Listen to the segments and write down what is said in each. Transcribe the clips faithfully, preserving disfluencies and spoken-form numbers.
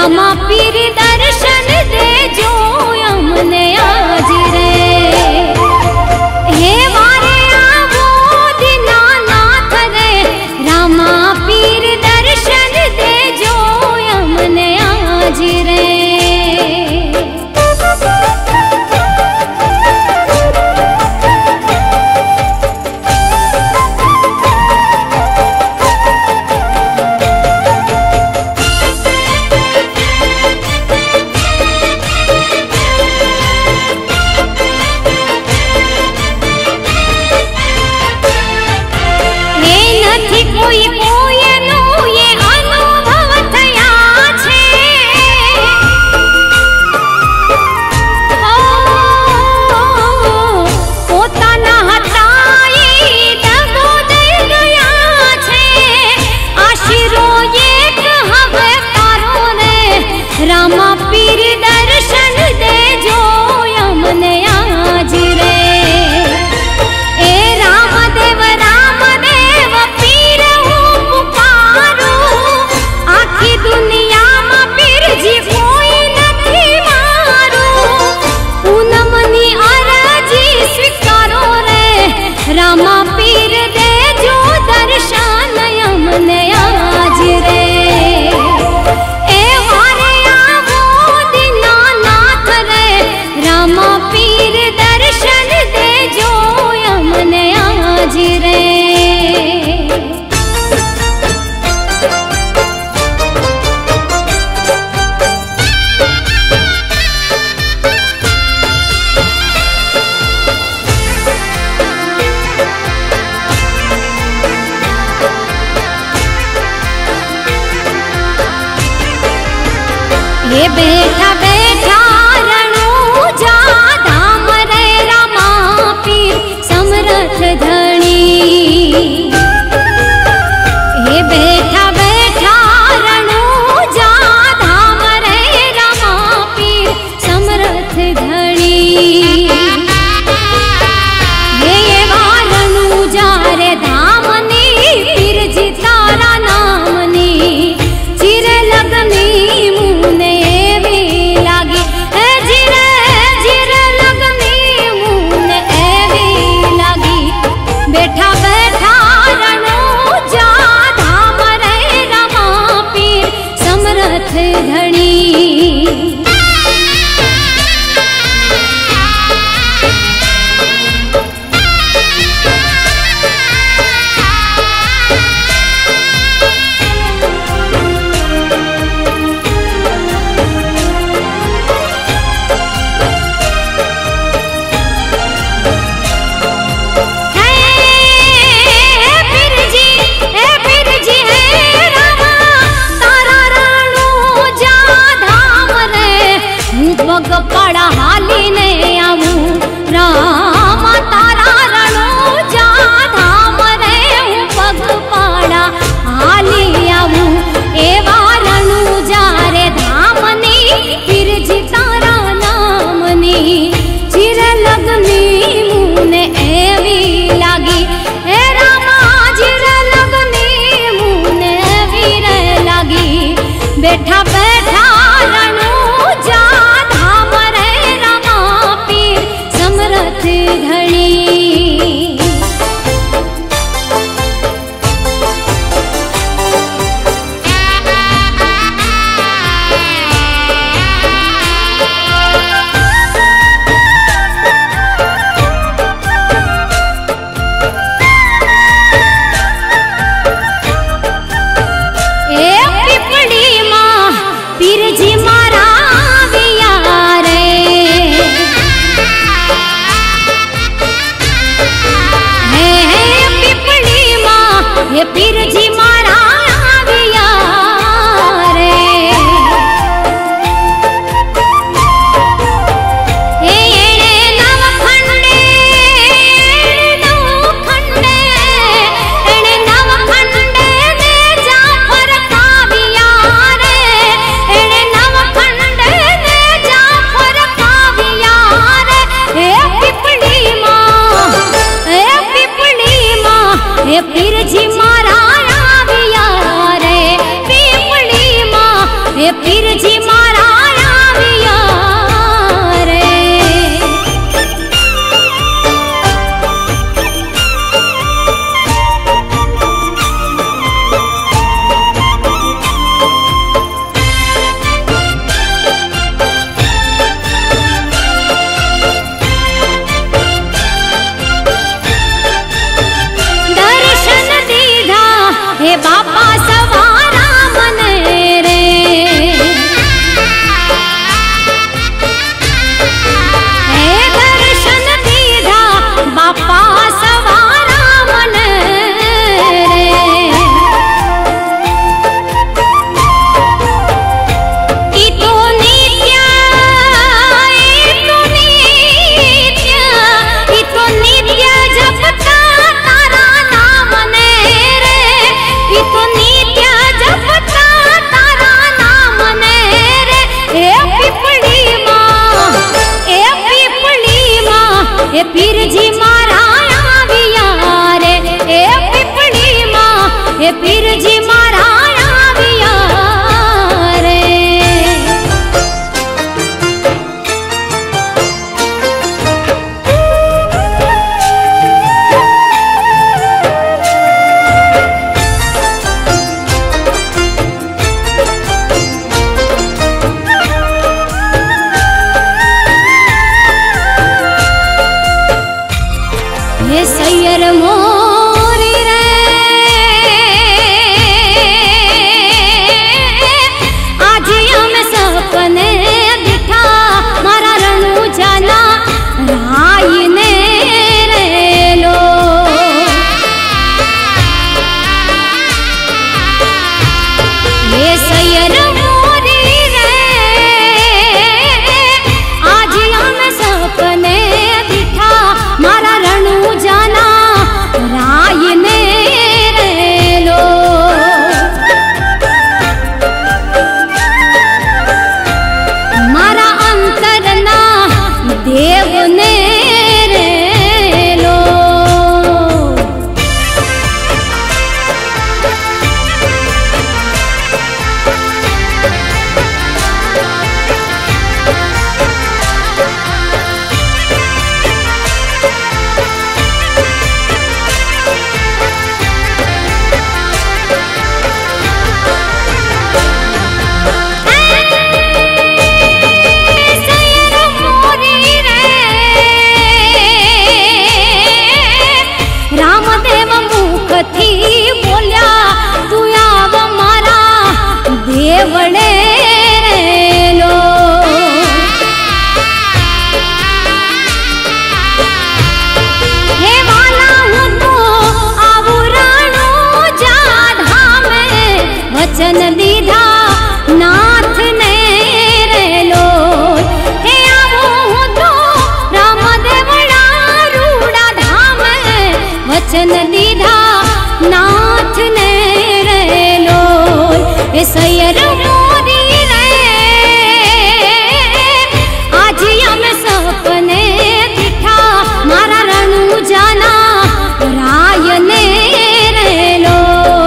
रामा पीर दर्शन दे जो हमने आज रे। हे मारे आवो दीनानाथ रे, रामा पीर दर्शन दे जो हमने आज रे। कोई कोयनो ये अनुभव थया छे, ओ पोताना हटाई दगो दई गया छे। आशीरो एक हवे तारो रे, रामा पीर दर्शन दे जो हमने आज रे। ए रामदेव रामदेव पीर दुनिया में पीर जी कोई नहीं मारो, पूनमनी अरजी स्वीकारो रे, रामा पीर दे जो दर्शन हमने आज रे। ए वारे आवो दीनानाथ रे, रामा पीर दर्शन दे जो हमने आज रे। ये बैठा बैठा रणूजा धाम रे, रामा पीर समर्थ धनी। ये बैठा बैठा रणूजा धाम रे, रामा पीर समर्थ धनी। ये ये रणूजा रे धामनी, पीर जी तारा नामनी। चिरे लगनी मुने लागी, जिरे जिरे लगनी मुने एवी लागी। बैठा बैठा रणूजा धाम रे, रामा पीर समर्थ धनी। पग पड़ा हाली ने आवू, रामा तारा रणूजा धाम रे, पग पड़ा हाली आवू। एवा रणूजा रे धामनी, पीर जी तारा नामनी। चिरे लगनी मुने एवी लागी, हे रामा चिरे लगनी मुने एवी रे लागी। बैठा बैठा रणूजा धाम रे, रामा पीर समर्थ धनी। ए पिपड़ी माँ पीर जी मारा विया रे, हे हे पिपड़ी माँ ये पीर जी मारा विया रे। हे एणे नव खंडे नव खंडे, एणे नव खंडे दे जाफर काविया रे, एणे नव हे पीर जी मारा आविया रे। दर्शन दीधा हे बापा सवारा मन रे। हे दर्शन दीधा बापा सवारा मन रे। ई तो नित्य ई तो नित्य ई तो नित्य जपता तारा नाम ने रे। ई तो नित्य जपता तारा नाम ने रे। ए पिपली माँ ए पिपली माँ ए पीर जी मारा आविया रे। ए पिपली माँ ए पीर जी मारा आविया रे। ये सैयर मोरी रे आज हम सपने दिखा मारा रणु जाना राय ने रे लो। ये सैयर मोरी रे आज हम सपने दिखा मारा रणु जाना राय ने रे लो। मारा अंतरना देव ने रे लो। सैयर मोरी रे रामदेव मुख थी बोल्या तू आव मारा देवड़े रे लो। हे वाला हूँ तो आवराणो जा धामे वचन दीधा नाथ ने रे लो। हे आवो हूँ तो रामदेवड़ा रूड़ा धाम वचन दीधा नाथ ने रे लो। हे सैयर मोरी रे आज हम सपने दिखा मारा रणु जाना राय ने रे लो।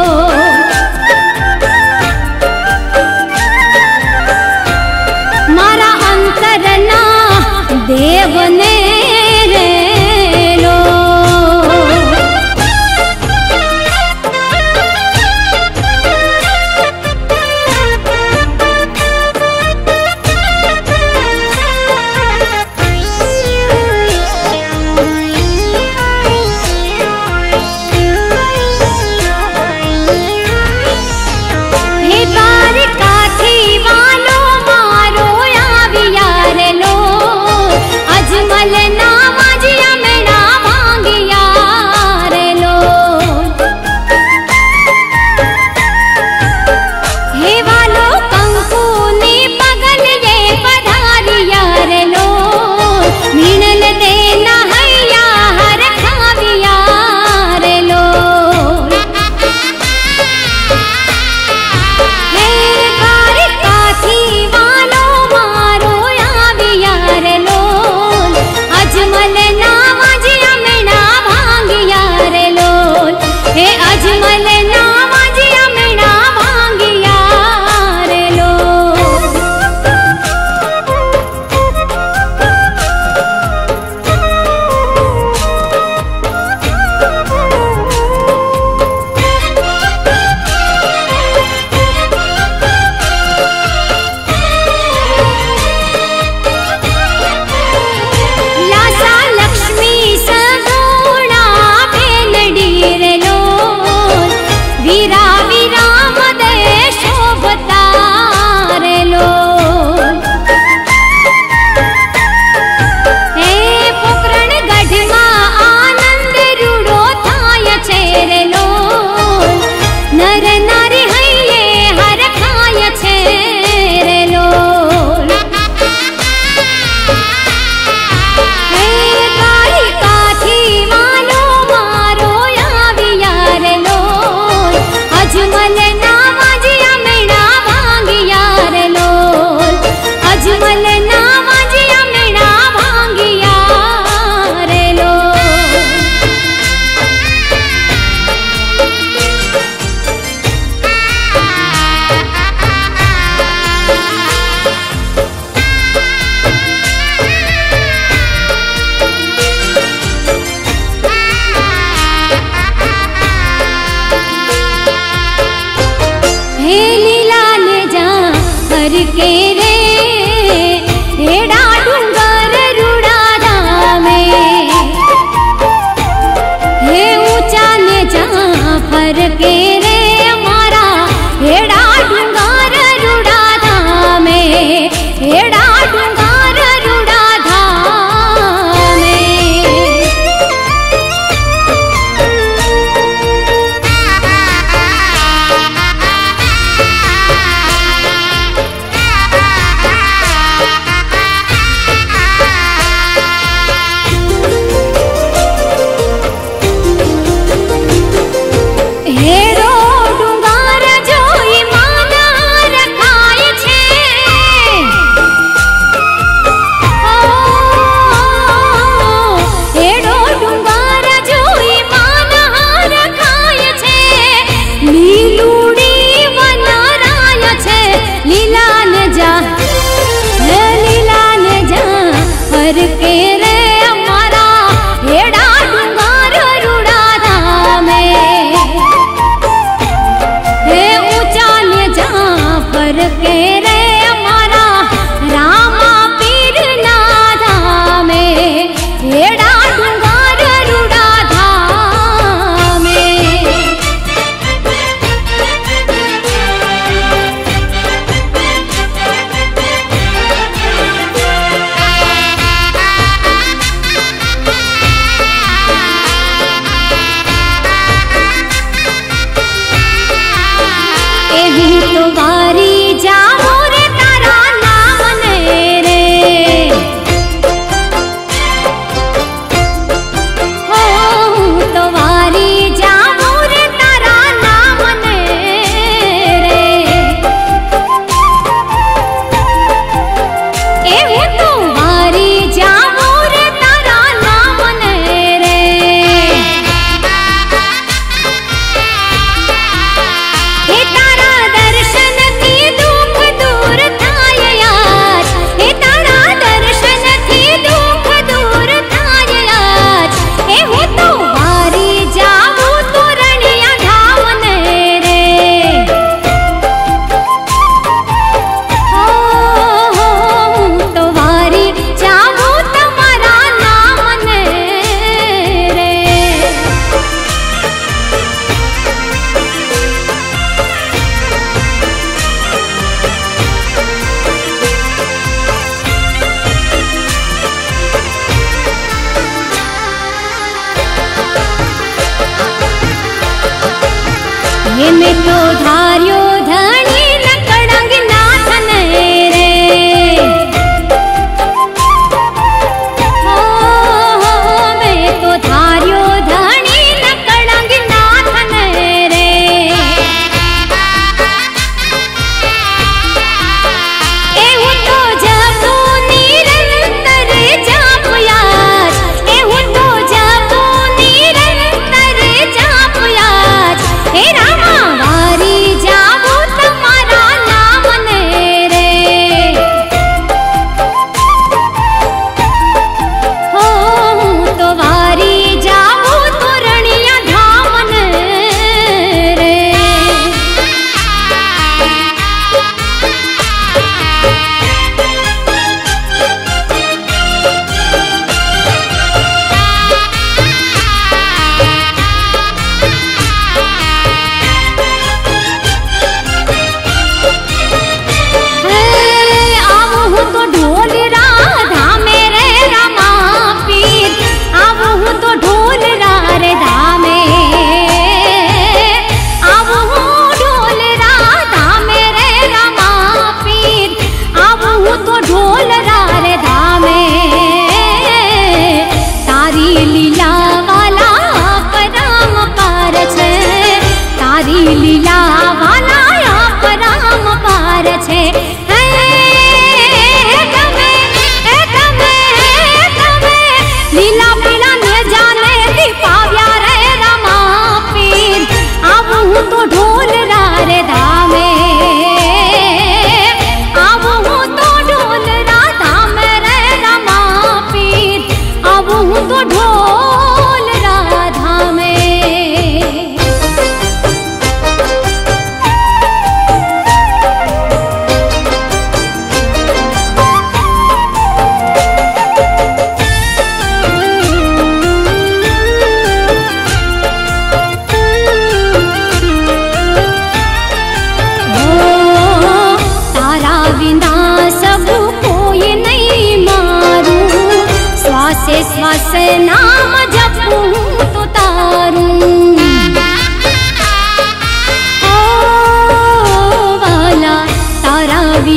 मारा अंतरना देव ने रे लो। हे द्वारका थी वालो मारो आविया रे लो। अजमल फर के रे हेड़ा डूंगर रुड़ा धामे हे ऊंचा ने जा फर के रे मारा हेड़ा डूंगर रुड़ा धामे हेड़ा डूंगर रुड़ा धामे हेड़ो डूंगर जोई माना रखाय छे हेड़ो डूंगर जोई माना रखाय छे लीलूड़ी वनराय छे लीला ने जा हे लीला ने जा हर के रे अमारा हेड़ा डूंगर रुड़ा धामे हे ऊंचा ने जा फर के रे अमारा रामा पीर ना धामे हेड़ा डूंगर रुड़ा धामे एहू तो वारी जावो रे तारा नाम ने रे हो तो वारी जावो रे तारा नाम ने रे एहू तो वारी जावो रे तारा नाम ने रे हे तारा दर्शन थी दुख दूर थाय यार हे तारा दर्शन थी दुख दूर थाय यार हे हो तो वारी जावो तो रणिया धाम ने रे हो हो तो वारी जावो तुम्हारा नाम ने रे ये में तो धार्यो धनी लकड़ंग नाथन रे हो हो मैं तो धार्यो धनी लकड़ंग नाथन रे एहू तो जपो निरंतर जाप यार एहू तो जपो निरंतर जाप यार हे रामा वारी जाप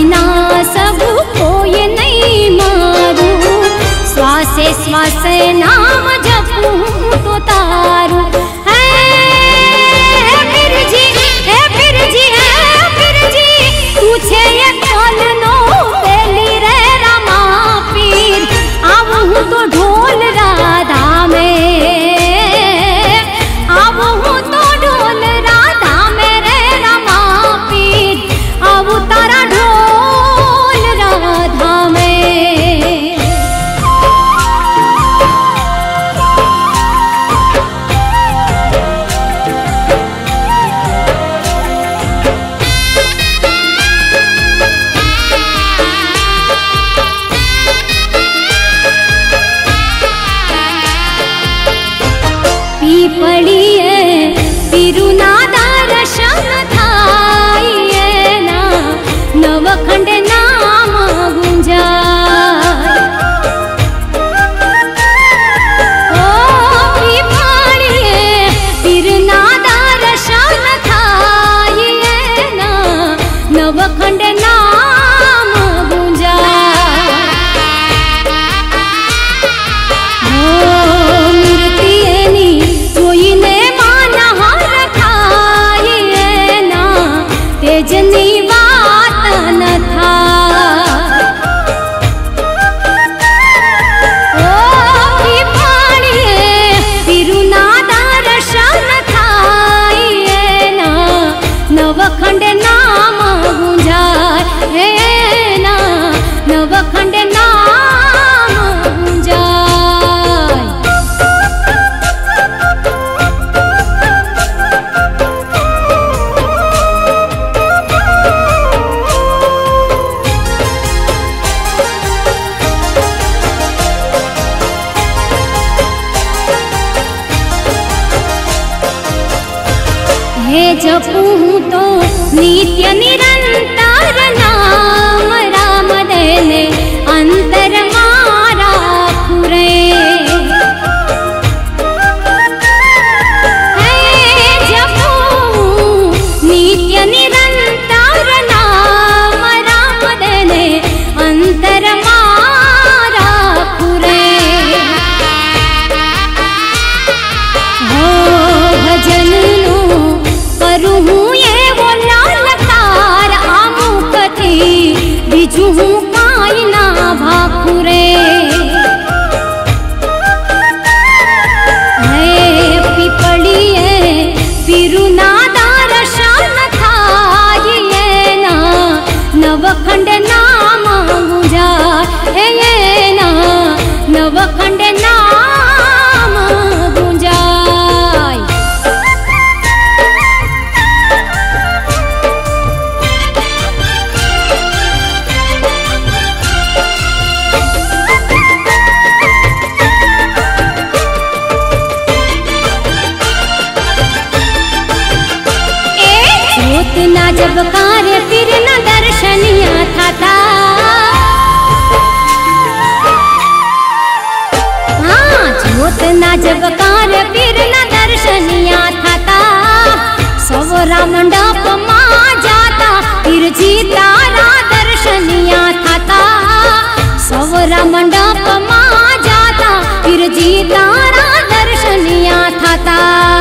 विना सब कोई नहीं मारू। श्वासे श्वासे नाम जपूं तो तारू। है फिर जी है फिर जी है फिर जी तुझे ये कौन नो बेली रे रमा पीर। आवूं तो ढोल राधा में, आवूं तो ढोल राधा में रे रमा पीर। आवूं तारा ढोल राधा में। पीपड़िए पिरुना दर्शन थाइए ना नवखंड नाम गुंजाय। ओ पीपड़िए पिरुना दर्शन थाइए ना नवखंड नाम गुंजाय। तेजनी बात न था। ओ पीपड़िए पिरुना दर्शन थाइए ना नवखंड नाम गुंजाय। हे ना नवखंड नाम गुंजाय। हे जपूं तो नित्य निरंतर नाम राम देने अंतर मारा खुरे। हे जपूं नित्य निरंतर नाम राम देने अंतर मारा खुरे। हो भजन करूँ ये वो लालकार आमुख थी बिजू काई ना भाखुरे। है पीपड़िए पिरुना दर्शन थाइए ना नवखंड नाम गुंजाय। ये ना नवखंड नाम गुंजाय। ना जब कार्य फिर न दर्शनिया था। हाँ ज्योत ना जब कार्य फिर न दर्शनिया था। सवरा मंडप माँ जाता फिर जी तारा दर्शनिया था। सवरा मंडप माँ जाता फिर जी तारा दर्शनिया था।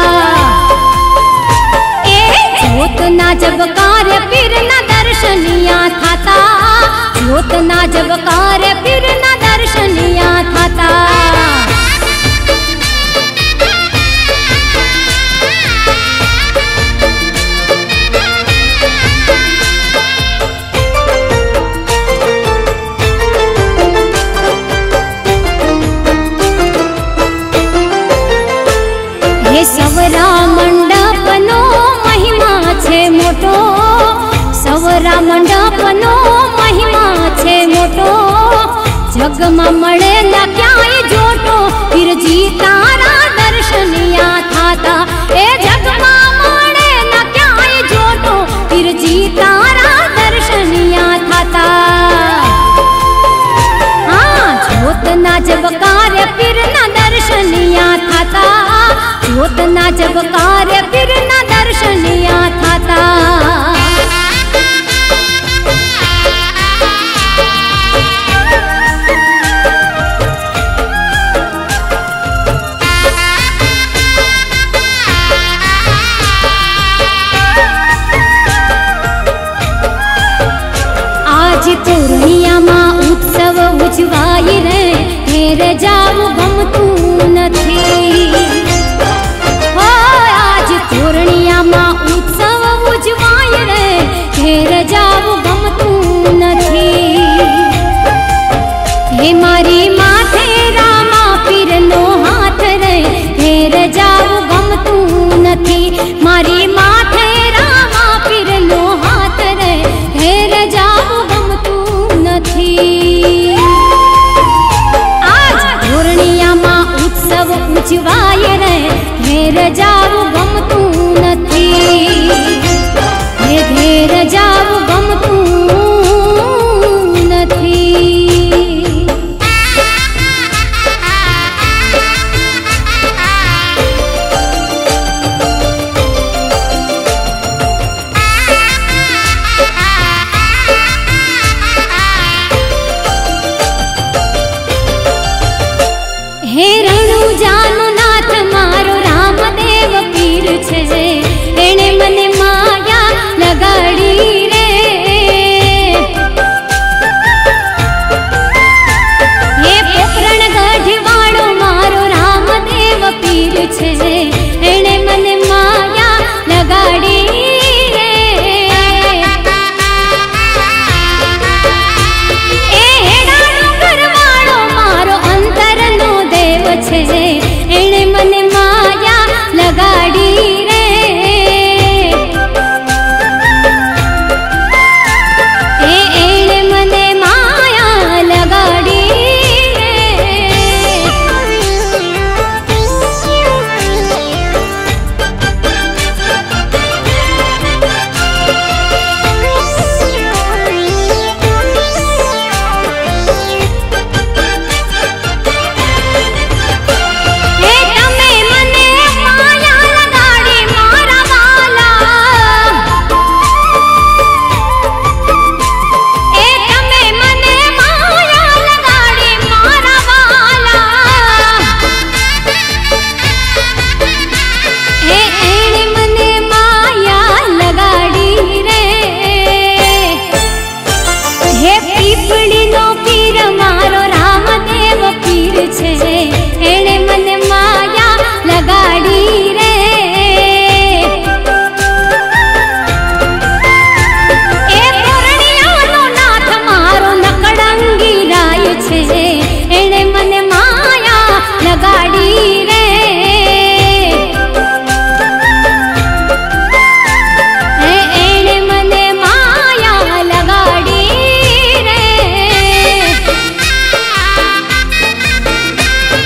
ज्योत ना जब कार्य फिर न दर्शनिया था। ज्योत ना जब कार्य फिर न दर्शनिया था। हे सवरा मंडप नो महिमा छे मोटो। सवरा मंडप नो महिमा छे मोटो। जग में मळे न क्याय जोटो फिर जी तारा दर्शनिया था। ए जग में मळे न क्याय जोटो फिर जी तारा दर्शनिया था। हाँ ज्योत ना जब कार्य फिर न दर्शनिया था। ज्योत ना जब कार्य फिर न दर्शनिया था। आज पूर्णिया में उत्सव उजवाई रे घेर जाऊ गमतू नथी। हो आज पूर्णिया में उत्सव उजवाई रे घेर जाऊ गमतू नथी। हे मारी माथे रामा पीर नो हाथ रे घेर जाऊ गमतू नथी। मारी माथे रामा पीर नो हाथ रे घेर जाऊ गमतू नथी। आज पूर्णिया में उत्सव उजवाय रे घेर जाऊ गमतू नथी। हे घेर जाऊ गमतू नथी। हे रणु जानो नाथ मारो रामदेव पीर छे एणे मने माया लगाड़ी रे। हे पोखरण गढ़वाड़ो मारो रामदेव पीर छे एणे मने माया लगाड़ी रे। ए हेड़ा डूंगरवाड़ो मारो अंतरनो देव छे एणे मने माया लगाड़ी रे। ए एणे मने माया लगाड़ी हे तमे मने माया लगाड़ी मारा वाला। ए तमे मने माया लगाड़ी मारा वाला। हे एणे मने माया लगाड़ी रे। हे पीपड़ी नो पीर मारो रामदेव पीर छे एणे मने माया लगाड़ी रे। ए पूर्णिया नो नाथ मारो नकड़ंगी राय छे एणे मने माया लगाड़ी रे। ए एणे मने माया लगाड़ी रे।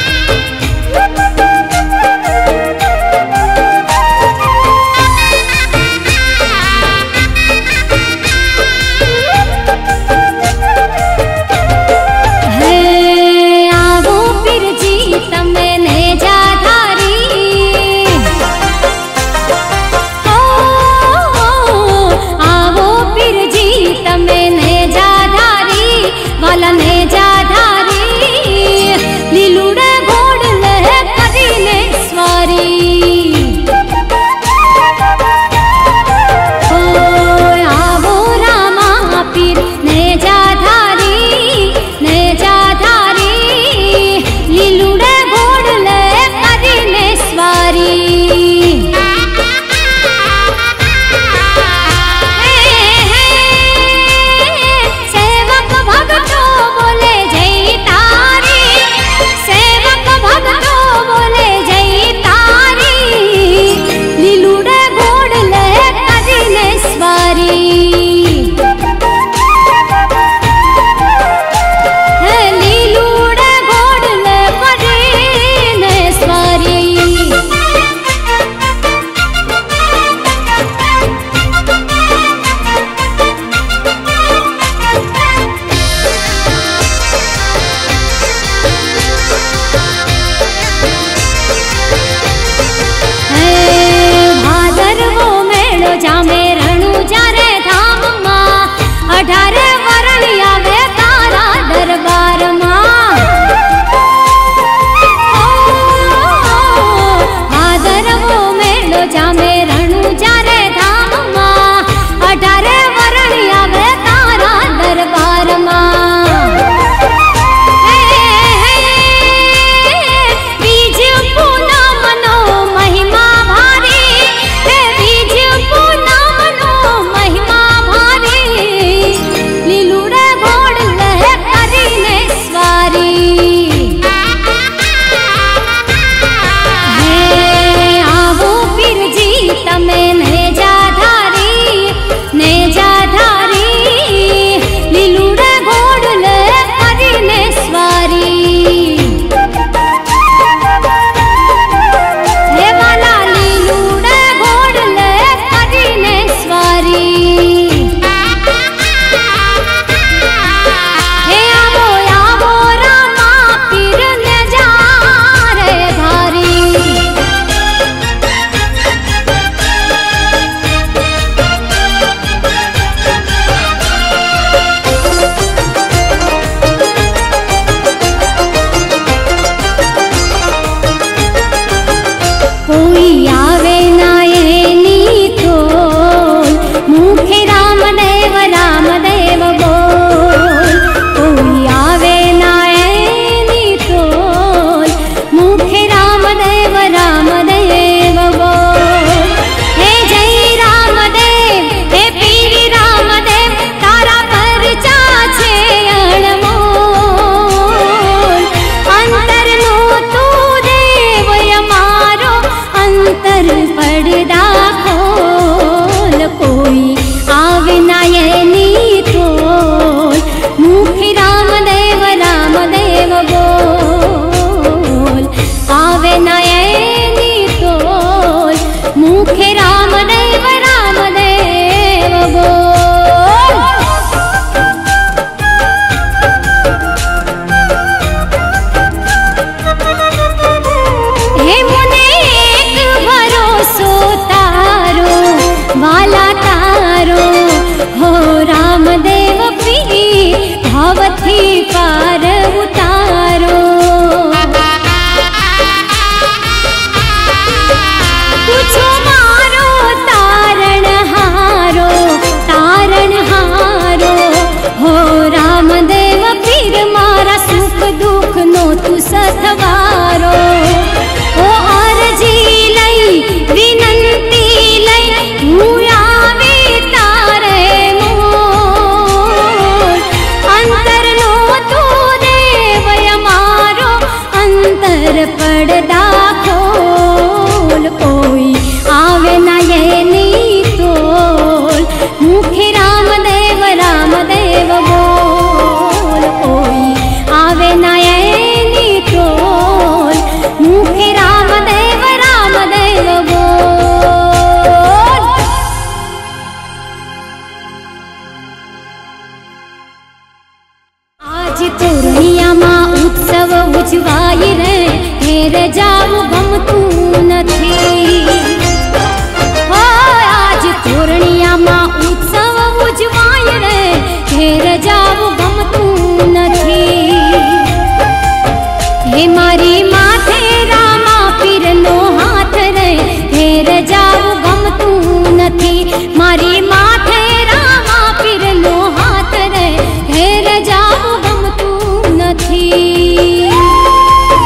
पूर्णियाમાં उत्सव उजवाय रे घेर जाऊं गमતું નથી। हो आज पूर्णियाમાં उत्सव उजवाय रे घेर जाऊं गमતું નથી। हे मारी माथे रामा पीरनो हाथ रे घेर जाऊं गमતું નથી। मारी माथे रामा पीरनो हाथ रे घेर जाऊं गमતું નથી।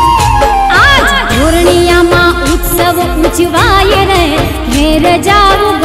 आज पूर्णियाમાં उत्सव उजवाय रे घेर जाऊं